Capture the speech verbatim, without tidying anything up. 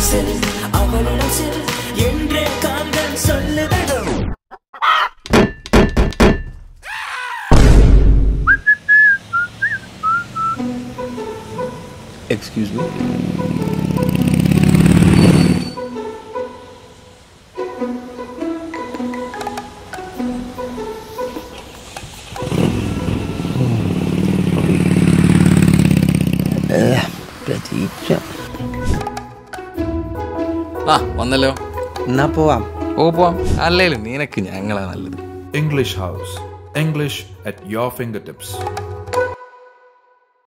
Excuse me. പ്രതീക്ഷ ആ വന്നല്ലോ. എന്നാ പോവാം. ഓ പോവാം. അല്ലേലും നിനക്ക് ഞങ്ങളാ നല്ലത്. English House. English at your fingertips.